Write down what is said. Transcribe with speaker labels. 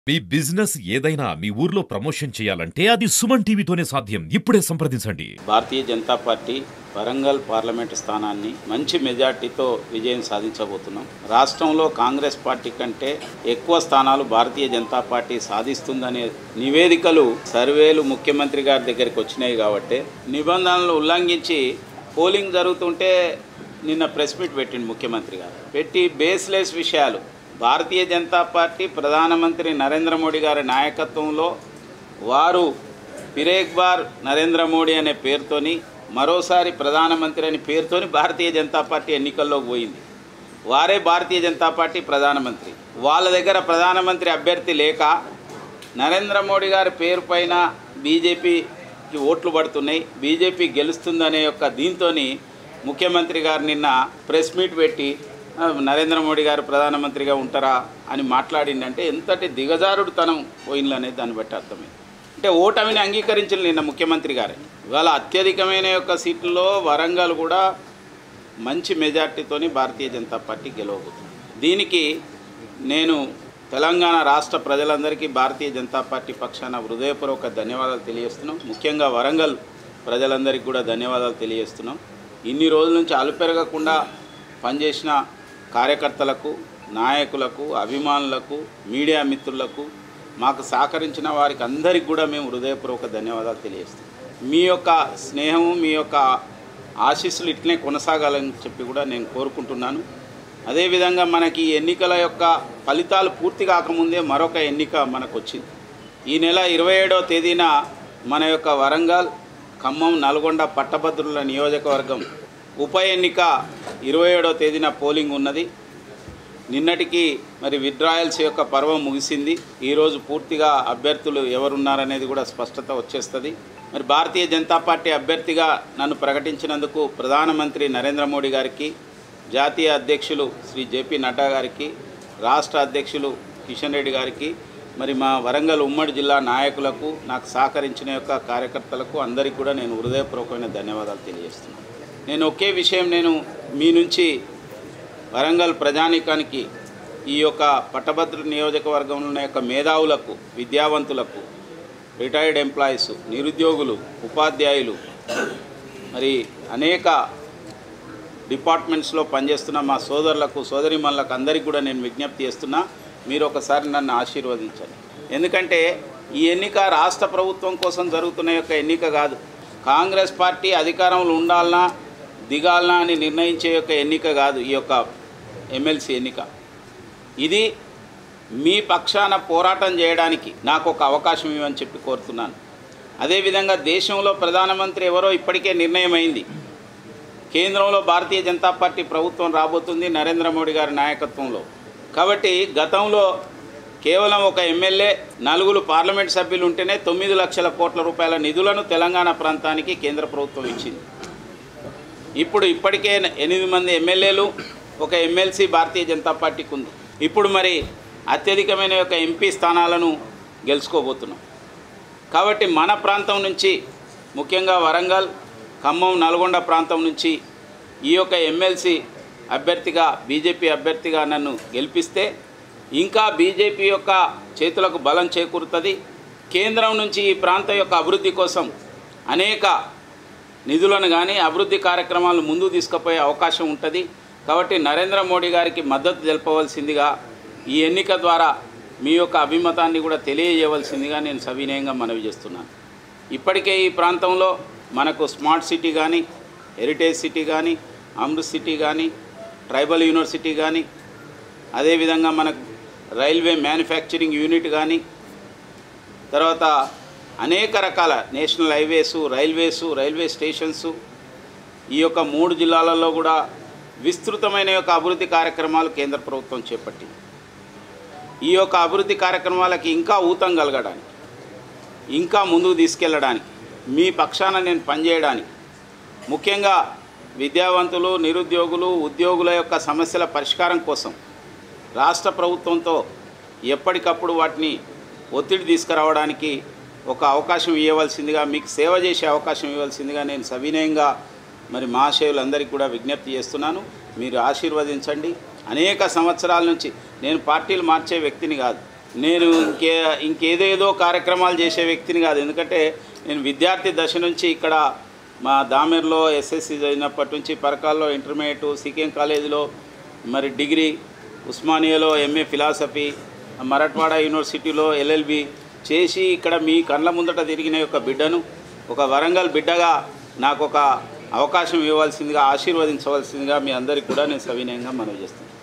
Speaker 1: మీ business ఏదైనా మీ ఊర్లో promotion చేయాలంటే అది సుమన్ టీవీతోనే సాధ్యం. ఇప్పుడే సంప్రదించండి.
Speaker 2: భారతీయ జనతా పార్టీ వరంగల్ పార్లమెంటు స్థానాన్ని మంచి మెజార్టీతో విజయం సాధించబోతున్నాం. రాష్ట్రంలో కాంగ్రెస్ పార్టీ కంటే ఎక్కువ స్థానాలు భారతీయ జనతా పార్టీ సాధిస్తుందనే నివేదికలు సర్వేలు ముఖ్యమంత్రి గారి దగ్గరికి వచ్చినాయి. కాబట్టి నిబంధనలు ఉల్లంఘించి పోలింగ్ జరుగుతుంటే నిన్న ప్రెస్ మీట్ పెట్టిండు ముఖ్యమంత్రి గారు. పెట్టి బేస్లెస్ విషయాలు, భారతీయ జనతా పార్టీ ప్రధానమంత్రి నరేంద్ర మోడీ గారి నాయకత్వంలో వారు ఫిరేక్ బార్ నరేంద్ర మోడీ అనే పేరుతోని మరోసారి ప్రధానమంత్రి అనే పేరుతోని భారతీయ జనతా పార్టీ ఎన్నికల్లోకి పోయింది. వారే భారతీయ జనతా పార్టీ ప్రధానమంత్రి. వాళ్ళ దగ్గర ప్రధానమంత్రి అభ్యర్థి లేక నరేంద్ర మోడీ గారి పేరు పైన బీజేపీకి ఓట్లు పడుతున్నాయి, బీజేపీ గెలుస్తుందనే యొక్క దీంతోని ముఖ్యమంత్రి గారు నిన్న ప్రెస్ మీట్ పెట్టి నరేంద్ర మోడీ గారు ప్రధానమంత్రిగా ఉంటారా అని మాట్లాడిందంటే ఎంతటి దిగజారుడు తనం పోయిందనేది దాన్ని బట్టి అర్థమైంది. అంటే ఓటమిని అంగీకరించిన నిన్న ముఖ్యమంత్రి గారు. ఇవాళ అత్యధికమైన యొక్క సీట్లలో వరంగల్ కూడా మంచి మెజార్టీతోని భారతీయ జనతా పార్టీ గెలవబోతుంది. దీనికి నేను తెలంగాణ రాష్ట్ర ప్రజలందరికీ భారతీయ జనతా పార్టీ పక్షాన హృదయపూర్వక ధన్యవాదాలు తెలియజేస్తున్నాం. ముఖ్యంగా వరంగల్ ప్రజలందరికీ కూడా ధన్యవాదాలు తెలియజేస్తున్నాం. ఇన్ని రోజుల నుంచి అలుపెరగకుండా పనిచేసిన కార్యకర్తలకు, నాయకులకు, అభిమానులకు, మీడియా మిత్రులకు, మాకు సహకరించిన వారికి అందరికీ కూడా మేము హృదయపూర్వక ధన్యవాదాలు తెలియజేస్తాం. మీ యొక్క స్నేహము, మీ యొక్క ఆశీస్సులు ఇట్లనే కొనసాగాలని చెప్పి కూడా నేను కోరుకుంటున్నాను. అదేవిధంగా మనకి ఎన్నికల యొక్క ఫలితాలు పూర్తి కాకముందే మరొక ఎన్నిక మనకు వచ్చింది. ఈ నెల 27వ తేదీన మన యొక్క వరంగల్, ఖమ్మం, నల్గొండ పట్టభద్రుల నియోజకవర్గం ఉప ఎన్నిక 27వ తేదీన పోలింగ్ ఉన్నది. నిన్నటికి మరి విత్డ్రాయల్స్ యొక్క పర్వం ముగిసింది. ఈరోజు పూర్తిగా అభ్యర్థులు ఎవరున్నారనేది కూడా స్పష్టత వచ్చేస్తుంది. మరి భారతీయ జనతా పార్టీ అభ్యర్థిగా నన్ను ప్రకటించినందుకు ప్రధానమంత్రి నరేంద్ర మోడీ గారికి, జాతీయ అధ్యక్షులు శ్రీ జేపీ నడ్డా గారికి, రాష్ట్ర అధ్యక్షులు కిషన్ రెడ్డి గారికి, మరి మా వరంగల్ ఉమ్మడి జిల్లా నాయకులకు, నాకు సహకరించిన యొక్క కార్యకర్తలకు అందరికీ కూడా నేను హృదయపూర్వకమైన ధన్యవాదాలు తెలియజేస్తున్నాను. నేను ఒకే విషయం నేను మీ నుంచి వరంగల్ ప్రజానీకానికి, ఈ యొక్క పట్టభద్రుల నియోజకవర్గంలో ఉన్న యొక్క మేధావులకు, విద్యావంతులకు, రిటైర్డ్ ఎంప్లాయీస్, నిరుద్యోగులు, ఉపాధ్యాయులు, మరి అనేక డిపార్ట్మెంట్స్లో పనిచేస్తున్న మా సోదరులకు, సోదరిమణులకు అందరికీ కూడా నేను విజ్ఞప్తి చేస్తున్నా, మీరు ఒకసారి నన్ను ఆశీర్వదించండి. ఎందుకంటే ఈ ఎన్నిక రాష్ట్ర ప్రభుత్వం కోసం జరుగుతున్న యొక్క ఎన్నిక కాదు. కాంగ్రెస్ పార్టీ అధికారంలో ఉండాలన్నా దిగాలనా అని నిర్ణయించే యొక్క ఎన్నిక కాదు ఈ యొక్క ఎమ్మెల్సీ ఎన్నిక. ఇది మీ పక్షాన పోరాటం చేయడానికి నాకు ఒక అవకాశం ఇవ్వని చెప్పి కోరుతున్నాను. అదేవిధంగా దేశంలో ప్రధానమంత్రి ఎవరో ఇప్పటికే నిర్ణయం అయింది. కేంద్రంలో భారతీయ జనతా పార్టీ ప్రభుత్వం రాబోతుంది నరేంద్ర మోడీ గారి నాయకత్వంలో. కాబట్టి గతంలో కేవలం ఒక ఎమ్మెల్యే, 4 పార్లమెంట్ సభ్యులు ఉంటేనే 9 లక్షల కోట్ల రూపాయల నిధులను తెలంగాణ ప్రాంతానికి కేంద్ర ప్రభుత్వం ఇచ్చింది. ఇప్పుడు ఇప్పటికే 8 మంది ఎమ్మెల్యేలు, ఒక ఎమ్మెల్సీ భారతీయ జనతా పార్టీకి ఉంది. ఇప్పుడు మరి అత్యధికమైన యొక్క ఎంపీ స్థానాలను గెలుచుకోబోతున్నాం. కాబట్టి మన ప్రాంతం నుంచి, ముఖ్యంగా వరంగల్, ఖమ్మం, నల్గొండ ప్రాంతం నుంచి ఈ యొక్క ఎమ్మెల్సీ అభ్యర్థిగా, బీజేపీ అభ్యర్థిగా నన్ను గెలిపిస్తే ఇంకా బీజేపీ యొక్క చేతులకు బలం చేకూరుతుంది. కేంద్రం నుంచి ఈ ప్రాంతం యొక్క అభివృద్ధి కోసం అనేక నిధులను కానీ అభివృద్ధి కార్యక్రమాలను ముందుకు తీసుకుపోయే అవకాశం ఉంటుంది. కాబట్టి నరేంద్ర మోడీ గారికి మద్దతు తెలపవలసిందిగా, ఈ ఎన్నిక ద్వారా మీ యొక్క అభిమతాన్ని కూడా తెలియజేయవలసిందిగా నేను సవినయంగా మనవి చేస్తున్నాను. ఇప్పటికే ఈ ప్రాంతంలో మనకు స్మార్ట్ సిటీ కానీ, హెరిటేజ్ సిటీ కానీ, అమృత్ సిటీ కానీ, ట్రైబల్ యూనివర్సిటీ కానీ, అదేవిధంగా మనకు రైల్వే మ్యానుఫ్యాక్చరింగ్ యూనిట్ కానీ, తర్వాత అనేక రకాల నేషనల్ హైవేసు, రైల్వే స్టేషన్సు, ఈ యొక్క 3 జిల్లాలలో కూడా విస్తృతమైన యొక్క అభివృద్ధి కార్యక్రమాలు కేంద్ర ప్రభుత్వం చేపట్టింది. ఈ యొక్క అభివృద్ధి కార్యక్రమాలకి ఇంకా ఊతం కలగడానికి, ఇంకా ముందుకు తీసుకెళ్ళడానికి, మీ పక్షాన నేను పనిచేయడానికి, ముఖ్యంగా విద్యావంతులు, నిరుద్యోగులు, ఉద్యోగుల యొక్క సమస్యల పరిష్కారం కోసం రాష్ట్ర ప్రభుత్వంతో ఎప్పటికప్పుడు వాటిని ఒత్తిడి తీసుకురావడానికి ఒక అవకాశం ఇవ్వవలసిందిగా, మీకు సేవ చేసే అవకాశం ఇవ్వవలసిందిగా నేను సవినయంగా మరి మహాశయులందరికీ కూడా విజ్ఞప్తి చేస్తున్నాను. మీరు ఆశీర్వదించండి. అనేక సంవత్సరాల నుంచి నేను పార్టీలు మార్చే వ్యక్తిని కాదు. నేను ఇంకేదేదో కార్యక్రమాలు చేసే వ్యక్తిని కాదు. ఎందుకంటే నేను విద్యార్థి దశ నుంచి ఇక్కడ మా దామెర్లో ఎస్ఎస్సి అయినప్పటి నుంచి పరకాల్లో ఇంటర్మీడియట్, సికేం కాలేజీలో మరి డిగ్రీ, ఉస్మానియాలో ఎంఏ ఫిలాసఫీ, మరాఠ్వాడా యూనివర్సిటీలో ఎల్ఎల్బి చేసి ఇక్కడ మీ కళ్ళ ముందట తిరిగిన యొక్క బిడ్డను, ఒక వరంగల్ బిడ్డగా నాకు ఒక అవకాశం ఇవ్వాల్సిందిగా, ఆశీర్వదించవలసిందిగా మీ అందరికీ కూడా నేను సవినయంగా మనవి చేస్తాను.